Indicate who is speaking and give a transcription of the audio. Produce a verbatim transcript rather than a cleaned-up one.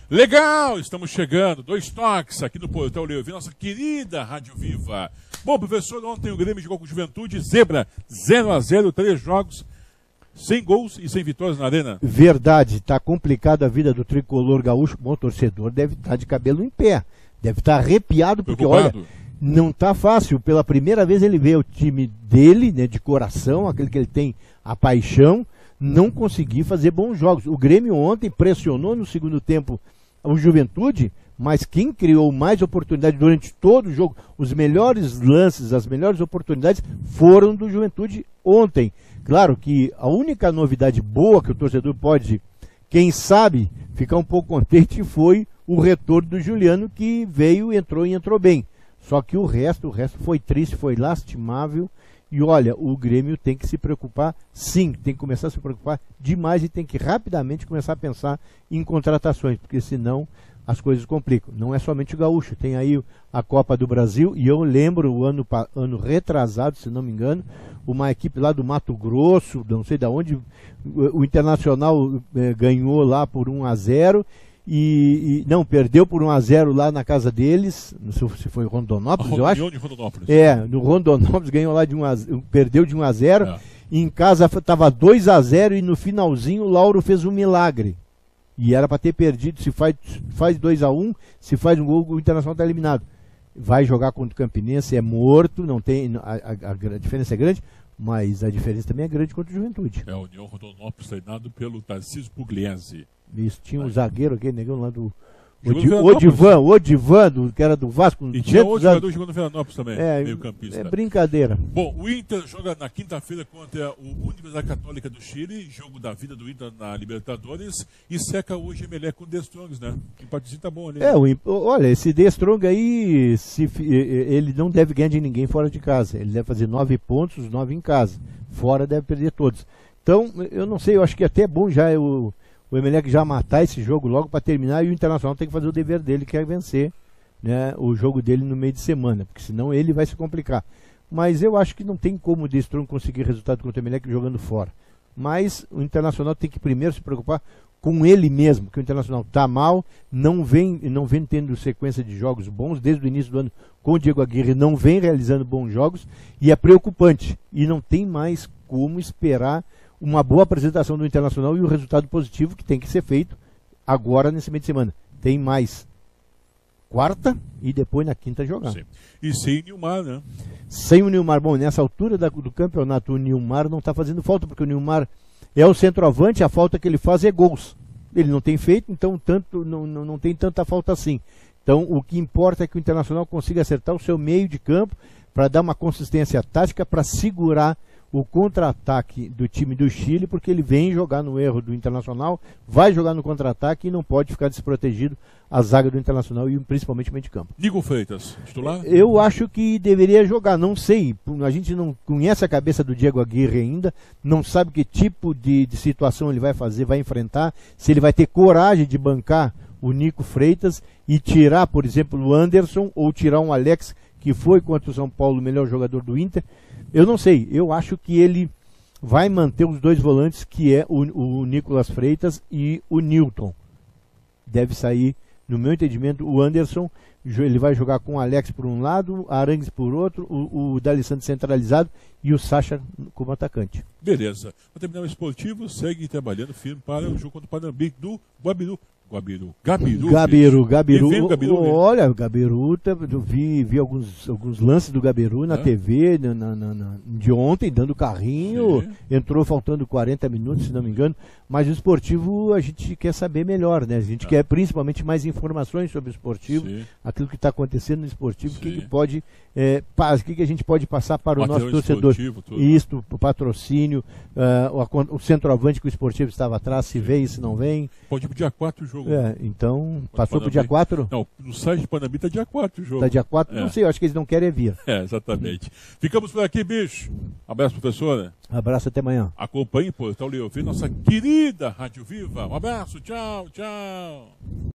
Speaker 1: Legal, estamos chegando, dois toques aqui no Portal Leovin, nossa querida Rádio Viva. Bom, professor, ontem o Grêmio jogou com Juventude, zebra, zero a zero, três jogos, sem gols e sem vitórias na arena.
Speaker 2: Verdade, tá complicada a vida do tricolor gaúcho, bom torcedor deve estar de cabelo em pé, deve estar arrepiado, porque
Speaker 1: Preocupado.
Speaker 2: olha, não tá fácil, pela primeira vez ele vê o time dele, né, de coração, aquele que ele tem a paixão, não conseguir fazer bons jogos. O Grêmio ontem pressionou no segundo tempo o Juventude, mas quem criou mais oportunidades durante todo o jogo, os melhores lances, as melhores oportunidades foram do Juventude ontem. Claro que a única novidade boa que o torcedor pode, quem sabe, ficar um pouco contente foi o retorno do Juliano, que veio, entrou e entrou bem. Só que o resto, o resto foi triste, foi lastimável. E olha, o Grêmio tem que se preocupar, sim, tem que começar a se preocupar demais e tem que rapidamente começar a pensar em contratações, porque senão as coisas complicam. Não é somente o gaúcho, tem aí a Copa do Brasil, e eu lembro o ano, ano retrasado, se não me engano, uma equipe lá do Mato Grosso, não sei de onde, o, o Internacional eh, ganhou lá por um a zero, E, e não, perdeu por um a zero lá na casa deles, não sei se foi Rondonópolis, eu acho.
Speaker 1: De Rondonópolis.
Speaker 2: É, no Rondonópolis ganhou lá de um a zero, perdeu de um a zero,
Speaker 1: é.
Speaker 2: E em casa estava dois a zero e no finalzinho o Lauro fez um milagre. E era para ter perdido, se faz, faz dois a um, se faz um gol, o Internacional está eliminado. Vai jogar contra o Campinense, é morto, não tem, a, a, a diferença é grande, mas a diferença também é grande contra o Juventude.
Speaker 1: É, o União Rondonópolis treinado pelo Tarcísio Pugliese.
Speaker 2: Isso, tinha um zagueiro, aquele negão lá do
Speaker 1: Odi,
Speaker 2: Odivan, Odivan, do, que era do Vasco.
Speaker 1: E tinha outro jogador jogando no Veranópolis também,
Speaker 2: é,
Speaker 1: meio campista.
Speaker 2: É brincadeira.
Speaker 1: Bom, o Inter joga na quinta-feira contra o Universidade Católica do Chile, jogo da vida do Inter na Libertadores, e seca hoje Emelec com o The Strongs, né? O empatezinho tá bom ali.
Speaker 2: É, o, olha, esse The Strong aí, se, ele não deve ganhar de ninguém fora de casa. Ele deve fazer nove pontos, nove em casa. Fora deve perder todos. Então, eu não sei, eu acho que até é bom já o... o Emelec já matar esse jogo logo para terminar, e o Internacional tem que fazer o dever dele, que é vencer, né, o jogo dele no meio de semana, porque senão ele vai se complicar. Mas eu acho que não tem como o The Strong conseguir resultado contra o Emelec jogando fora. Mas o Internacional tem que primeiro se preocupar com ele mesmo, que o Internacional está mal, não vem, não vem tendo sequência de jogos bons, desde o início do ano com o Diego Aguirre não vem realizando bons jogos, e é preocupante, e não tem mais como esperar uma boa apresentação do Internacional e o resultado positivo que tem que ser feito agora nesse meio de semana. Tem mais quarta e depois na quinta jogar.
Speaker 1: Sim. E sem o Nilmar, né?
Speaker 2: Sem o Nilmar. Bom, nessa altura da, do campeonato o Nilmar não está fazendo falta, porque o Nilmar é o centroavante, a falta que ele faz é gols. Ele não tem feito, então tanto, não, não, não tem tanta falta assim. Então o que importa é que o Internacional consiga acertar o seu meio de campo para dar uma consistência tática, para segurar o contra-ataque do time do Chile, porque ele vem jogar no erro do Internacional, vai jogar no contra-ataque e não pode ficar desprotegido a zaga do Internacional e principalmente o meio de campo.
Speaker 1: Nico Freitas, titular?
Speaker 2: Eu acho que deveria jogar, não sei, a gente não conhece a cabeça do Diego Aguirre ainda, não sabe que tipo de, de situação ele vai fazer, vai enfrentar, se ele vai ter coragem de bancar o Nico Freitas e tirar, por exemplo, o Anderson, ou tirar um Alex, que foi contra o São Paulo o melhor jogador do Inter. Eu não sei, eu acho que ele vai manter os dois volantes, que é o, o Nicolas Freitas e o Newton. Deve sair, no meu entendimento, o Anderson, ele vai jogar com o Alex por um lado, Arangues por outro, o, o D'Alessandro centralizado e o Sacha como atacante.
Speaker 1: Beleza. Para terminar o esportivo, segue trabalhando firme para o jogo contra o Panambi do Guabiru. Guabiru. Gabiru.
Speaker 2: Gabiru, Gabiru.
Speaker 1: O, Gabiru
Speaker 2: olha, o Gabiru, eu vi, vi alguns, alguns lances do Gabiru na é? T V na, na, na, de ontem, dando carrinho. Sim. Entrou faltando quarenta minutos, se não me engano. Mas o esportivo a gente quer saber melhor, né? A gente é. quer principalmente mais informações sobre o esportivo, Sim. aquilo que está acontecendo no esportivo, o que, que pode, é, o que, que a gente pode passar para o nosso torcedor. Isto, o patrocínio, uh, o, o centroavante que o esportivo estava atrás, se Sim. vem, se não vem.
Speaker 1: Pode ir pro dia quatro o jogo.
Speaker 2: É, então, Pode passou para o dia quatro?
Speaker 1: Não, no site de Panambi está dia quatro o jogo.
Speaker 2: Está dia quatro? É. Não sei, eu acho que eles não querem vir.
Speaker 1: É, exatamente. Ficamos por aqui, bicho. Abraço, professora.
Speaker 2: Abraço, até amanhã.
Speaker 1: Acompanhe, Portal Leovin, nossa querida Rádio Viva. Um abraço, tchau, tchau.